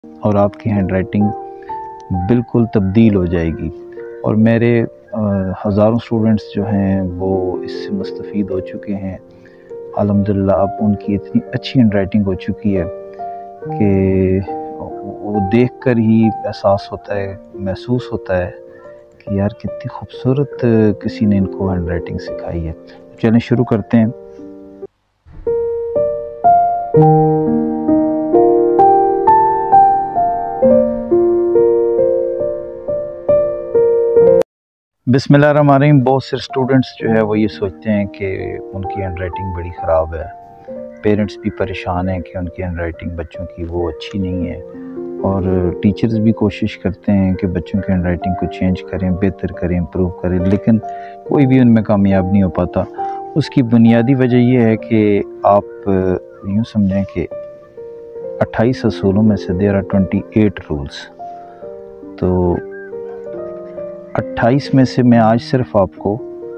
और आपकी hand writing बिल्कुल तब्दील हो जाएगी। और मेरे हज़ारों स्टूडेंट्स जो हैं वो इससे मुस्तफ़ीद हो चुके हैं। अल्हम्दुलिल्लाह अब उनकी इतनी अच्छी हैंड राइटिंग हो चुकी है कि वो देखकर ही एहसास होता है, महसूस होता है कि यार कितनी खूबसूरत किसी ने इनको हैंड राइटिंग सिखाई है। चलें शुरू करते हैं। बिस्मिल्लाहिर्रहमानिर्रहीम। बहुत से स्टूडेंट्स जो है वो ये सोचते हैं कि उनकी हैंड राइटिंग बड़ी ख़राब है। पेरेंट्स भी परेशान हैं कि उनकी हैंड राइटिंग बच्चों की वो अच्छी नहीं है, और टीचर्स भी कोशिश करते हैं कि बच्चों की हैंड राइटिंग को चेंज करें, बेहतर करें, इम्प्रूव करें, लेकिन कोई भी उनमें कामयाब नहीं हो पाता। उसकी बुनियादी वजह यह है कि आप यूँ समझें कि 28 असूलों में से देयर आर 28 रूल्स। तो 28 में से मैं आज सिर्फ आपको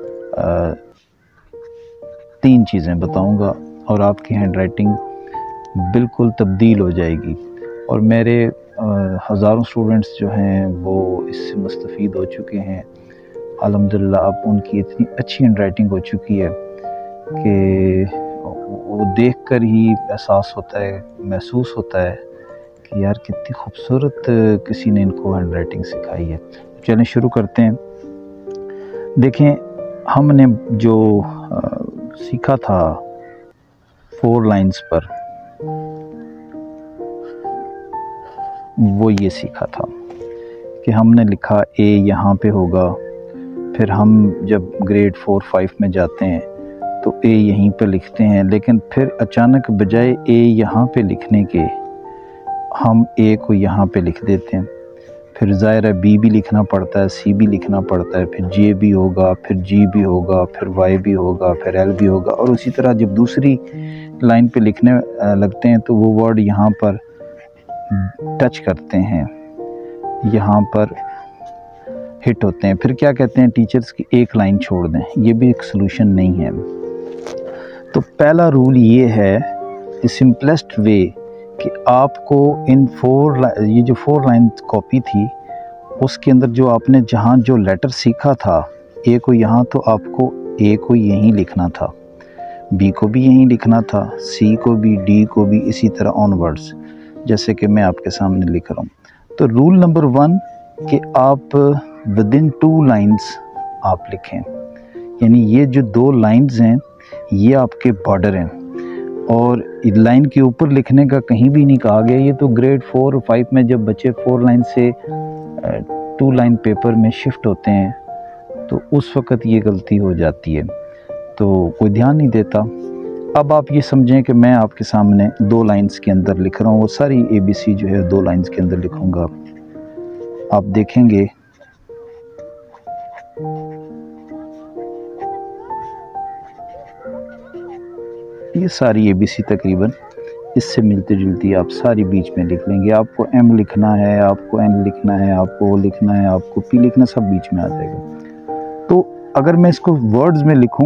3 चीज़ें बताऊंगा और आपकी हैंड राइटिंग बिल्कुल तब्दील हो जाएगी। और मेरे हज़ारों स्टूडेंट्स जो हैं वो इससे मुस्तफ़ीद हो चुके हैं। अल्हम्दुलिल्लाह अब उनकी इतनी अच्छी हैंड राइटिंग हो चुकी है कि वो देखकर ही एहसास होता है, महसूस होता है कि यार कितनी खूबसूरत किसी ने इनको हैंड राइटिंग सिखाई है। चलें शुरू करते हैं। देखें, हमने जो सीखा था 4 लाइंस पर, वो ये सीखा था कि हमने लिखा ए यहाँ पे होगा, फिर हम जब ग्रेड 4-5 में जाते हैं तो ए यहीं पे लिखते हैं, लेकिन फिर अचानक बजाय ए यहाँ पे लिखने के हम ए को यहाँ पे लिख देते हैं। फिर ज़ाहिर है बी भी लिखना पड़ता है, सी भी लिखना पड़ता है, फिर जे भी होगा, फिर जी भी होगा, फिर वाई भी होगा, फिर एल भी होगा। और उसी तरह जब दूसरी लाइन पे लिखने लगते हैं तो वो वर्ड यहाँ पर टच करते हैं, यहाँ पर हिट होते हैं। फिर क्या कहते हैं टीचर्स की एक लाइन छोड़ दें, ये भी एक सलूशन नहीं है। तो पहला रूल ये है, द सिंपलेस्ट वे, कि आपको इन 4 जो 4 लाइन कॉपी थी उसके अंदर जो आपने जहाँ जो लेटर सीखा था, ए को यहाँ, तो आपको ए को यहीं लिखना था, बी को भी यहीं लिखना था, सी को भी, डी को भी, इसी तरह ऑनवर्ड्स, जैसे कि मैं आपके सामने लिख रहा हूँ। तो रूल नंबर 1 कि आप विदिन 2 लाइन्स आप लिखें, यानी ये जो 2 लाइन्स हैं ये आपके बॉर्डर हैं, और लाइन के ऊपर लिखने का कहीं भी नहीं कहा गया। ये तो ग्रेड 4 और 5 में जब बच्चे 4 लाइन से 2 लाइन पेपर में शिफ्ट होते हैं तो उस वक़्त ये गलती हो जाती है, तो कोई ध्यान नहीं देता। अब आप ये समझें कि मैं आपके सामने 2 लाइन्स के अंदर लिख रहा हूँ, वो सारी ABC जो है 2 लाइन्स के अंदर लिखूँगा। आप देखेंगे ये सारी ABC तकरीबन इससे मिलती जुलती आप सारी बीच में लिख लेंगे। आपको M लिखना है, आपको N लिखना है, आपको O लिखना है, आपको P लिखना, सब बीच में आ जाएगा। तो अगर मैं इसको वर्ड्स में लिखूं,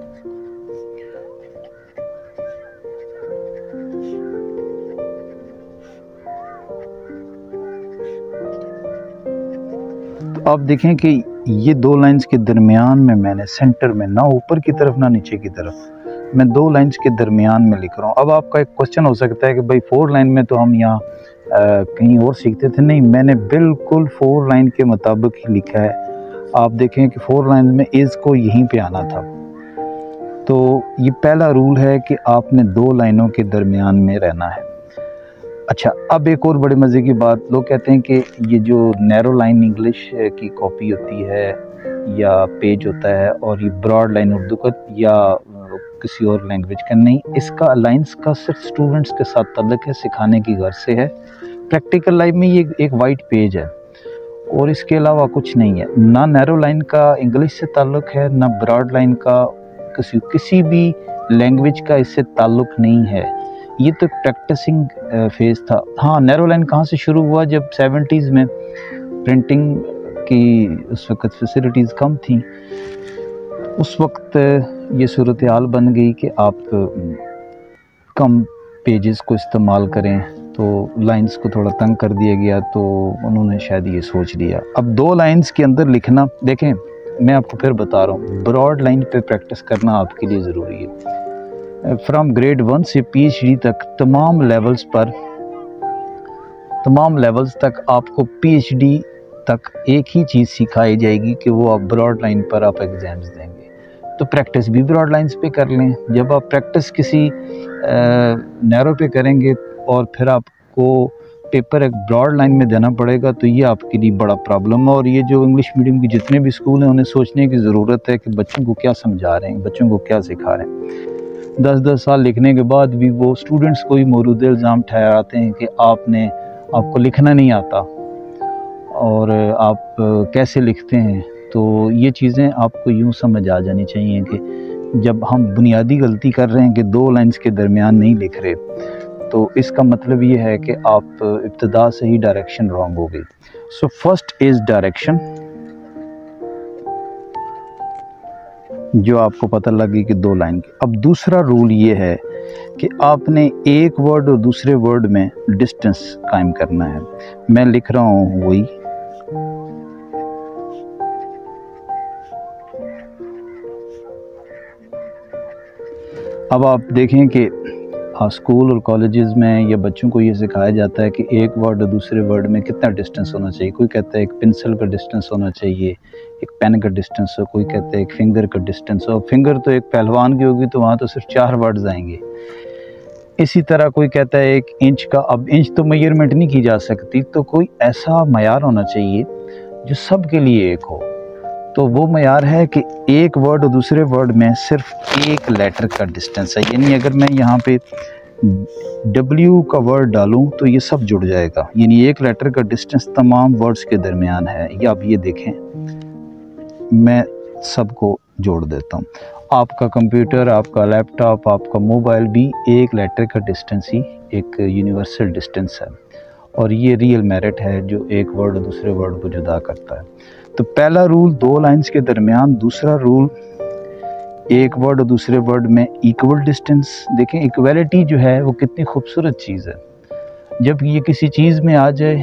तो आप देखें कि ये 2 लाइंस के दरमियान में मैंने सेंटर में, ना ऊपर की तरफ ना नीचे की तरफ, मैं 2 लाइंस के दरमियान में लिख रहा हूँ। अब आपका एक क्वेश्चन हो सकता है कि भाई 4 लाइन में तो हम यहाँ कहीं और सीखते थे। नहीं, मैंने बिल्कुल 4 लाइन के मुताबिक ही लिखा है। आप देखें कि 4 लाइन में इज़ को यहीं पे आना था। तो ये पहला रूल है कि आपने 2 लाइनों के दरमियान में रहना है। अच्छा, अब एक और बड़े मज़े की बात, लोग कहते हैं कि ये जो नैरो लाइन इंग्लिश की कॉपी होती है या पेज होता है, और ये ब्रॉड लाइन उर्दू का या किसी और लैंग्वेज का, नहीं, इसका अलाइंस का सिर्फ स्टूडेंट्स के साथ ताल्लुक़ है, सिखाने की गर्ज से है। प्रैक्टिकल लाइफ में ये एक वाइट पेज है और इसके अलावा कुछ नहीं है। ना नैरो लाइन का इंग्लिश से ताल्लुक़ है, ना ब्रॉड लाइन का किसी भी लैंग्वेज का इससे ताल्लुक़ नहीं है। ये तो प्रैक्टिसिंग फेज़ था। हाँ, नैरो लाइन कहाँ से शुरू हुआ, जब 70s में प्रिंटिंग की उस वक़्त फैसिलिटीज़ कम थी, उस वक्त ये सूरत हाल बन गई कि आप कम पेजेस को इस्तेमाल करें, तो लाइंस को थोड़ा तंग कर दिया गया, तो उन्होंने शायद ये सोच लिया। अब 2 लाइंस के अंदर लिखना, देखें मैं आपको फिर बता रहा हूँ, ब्रॉड लाइन पे प्रैक्टिस करना आपके लिए ज़रूरी है। फ्रॉम ग्रेड 1 से PhD तक तमाम लेवल्स तक आपको PhD तक एक ही चीज़ सिखाई जाएगी कि वो आप ब्रॉड लाइन पर आप एग्ज़ाम्स देंगे। तो प्रैक्टिस भी ब्रॉड लाइंस पे कर लें। जब आप प्रैक्टिस किसी नैरो पे करेंगे और फिर आपको पेपर एक ब्रॉड लाइन में देना पड़ेगा, तो ये आपके लिए बड़ा प्रॉब्लम है। और ये जो इंग्लिश मीडियम के जितने भी स्कूल हैं, उन्हें सोचने की ज़रूरत है कि बच्चों को क्या समझा रहे हैं, बच्चों को क्या सिखा रहे हैं। 10-10 साल लिखने के बाद भी वो स्टूडेंट्स को ही मौरूद इल्ज़ाम ठहराते हैं कि आपको लिखना नहीं आता और आप कैसे लिखते हैं। तो ये चीज़ें आपको यूँ समझ आ जानी चाहिए कि जब हम बुनियादी गलती कर रहे हैं कि 2 लाइंस के दरमियान नहीं लिख रहे, तो इसका मतलब ये है कि आप इब्तिदा से ही डायरेक्शन रॉन्ग हो गई। सो फर्स्ट इज़ डायरेक्शन, जो आपको पता लगी कि 2 लाइन की। अब दूसरा रूल ये है कि आपने एक वर्ड और दूसरे वर्ड में डिस्टेंस कायम करना है। मैं लिख रहा हूँ वही, अब आप देखें कि स्कूल और कॉलेजेस में या बच्चों को ये सिखाया जाता है कि एक वर्ड और दूसरे वर्ड में कितना डिस्टेंस होना चाहिए। कोई कहता है एक पेंसिल का डिस्टेंस होना चाहिए, एक पेन का डिस्टेंस हो, कोई कहता है एक फिंगर का डिस्टेंस हो। फिंगर तो एक पहलवान की होगी तो वहाँ तो सिर्फ 4 वर्ड्स आएंगे। इसी तरह कोई कहता है 1 इंच का, अब इंच तो मेजरमेंट नहीं की जा सकती, तो कोई ऐसा मयार होना चाहिए जो सब के लिए एक हो। तो वो मयार है कि एक वर्ड और दूसरे वर्ड में सिर्फ एक लेटर का डिस्टेंस है। यानी अगर मैं यहाँ पे W का वर्ड डालूं तो ये सब जुड़ जाएगा, यानी एक लेटर का डिस्टेंस तमाम वर्ड्स के दरमियान है। या आप ये देखें, मैं सबको जोड़ देता हूँ। आपका कंप्यूटर, आपका लैपटॉप, आपका मोबाइल भी एक लेटर का डिस्टेंस ही एक यूनिवर्सल डिस्टेंस है, और ये रियल मेरिट है जो एक वर्ड और दूसरे वर्ड को जुदा करता है। तो पहला रूल 2 लाइंस के दरमियान, दूसरा रूल एक वर्ड और दूसरे वर्ड में इक्वल डिस्टेंस। देखें इक्वलिटी जो है वो कितनी खूबसूरत चीज़ है। जब ये किसी चीज़ में आ जाए,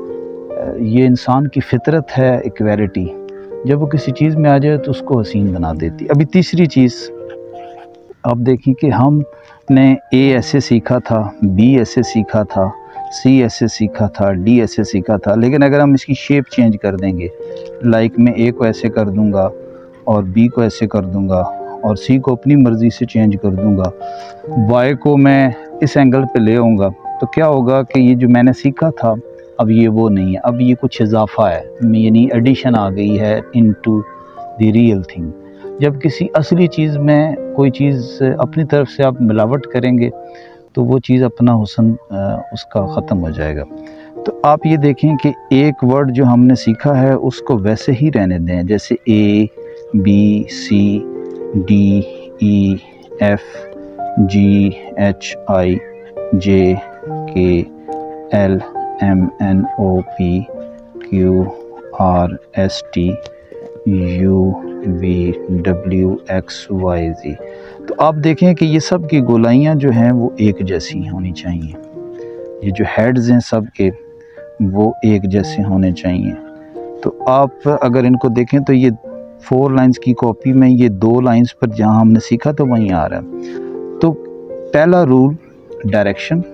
ये इंसान की फितरत है इक्वलिटी, जब वो किसी चीज़ में आ जाए तो उसको हसीन बना देती। अभी तीसरी चीज़ आप देखिए कि हमने A ऐसे सीखा था, B ऐसे सीखा था, C ऐसे सीखा था, D ऐसे सीखा था, लेकिन अगर हम इसकी शेप चेंज कर देंगे, लाइक मैं A को ऐसे कर दूंगा और B को ऐसे कर दूंगा और C को अपनी मर्ज़ी से चेंज कर दूंगा, Y को मैं इस एंगल पे ले आऊँगा, तो क्या होगा कि ये जो मैंने सीखा था अब ये वो नहीं है, अब ये कुछ इजाफा है, यानी एडिशन आ गई है इनटू द रियल थिंग। जब किसी असली चीज़ में कोई चीज़ अपनी तरफ से आप मिलावट करेंगे तो वो चीज़ अपना हुस्न उसका ख़त्म हो जाएगा। तो आप ये देखें कि एक वर्ड जो हमने सीखा है उसको वैसे ही रहने दें, जैसे A, B, C, D, E, F, G, H, I, J, K, L, M, N, O, P, Q, R, S, T, U, V, W, X, Y, Z। तो आप देखें कि ये सब की गोलाइयाँ जो हैं वो एक जैसी होनी चाहिए। ये जो हेड्स हैं सब के वो एक जैसे होने चाहिए। तो आप अगर इनको देखें तो ये 4 लाइंस की कॉपी में ये 2 लाइंस पर जहाँ हमने सीखा तो वहीं आ रहा है। तो पहला रूल डायरेक्शन,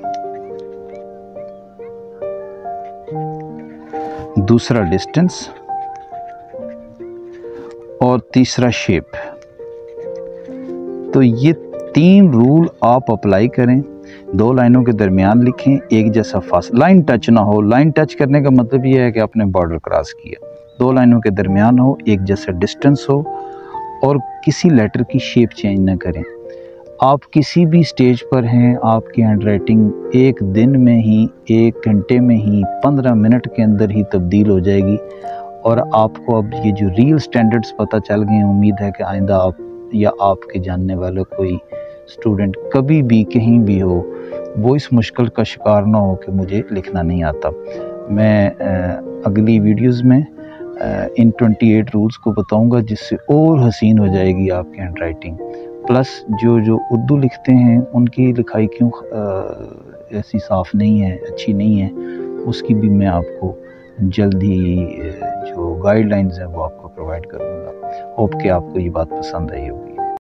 दूसरा डिस्टेंस और तीसरा शेप। तो ये 3 रूल आप अप्लाई करें, 2 लाइनों के दरमियान लिखें, एक जैसा फासला, लाइन टच ना हो। लाइन टच करने का मतलब ये है कि आपने बॉर्डर क्रॉस किया। 2 लाइनों के दरमियान हो, एक जैसा डिस्टेंस हो और किसी लेटर की शेप चेंज ना करें। आप किसी भी स्टेज पर हैं, आपकी हैंडराइटिंग एक दिन में ही, 1 घंटे में ही, 15 मिनट के अंदर ही तब्दील हो जाएगी और आपको अब ये जो रियल स्टैंडर्ड्स पता चल गए हैं। उम्मीद है कि आइंदा आप या आपके जानने वाले कोई स्टूडेंट कभी भी कहीं भी हो वो इस मुश्किल का शिकार ना हो कि मुझे लिखना नहीं आता। मैं अगली वीडियोस में इन 28 रूल्स को बताऊंगा जिससे और हसीन हो जाएगी आपकी हैंडराइटिंग। प्लस जो उर्दू लिखते हैं उनकी लिखाई क्यों ऐसी साफ़ नहीं है, अच्छी नहीं है, उसकी भी मैं आपको जल्द ही जो गाइडलाइंस हैं वो आपको प्रोवाइड करूँगा। होप कि आपको ये बात पसंद आई होगी।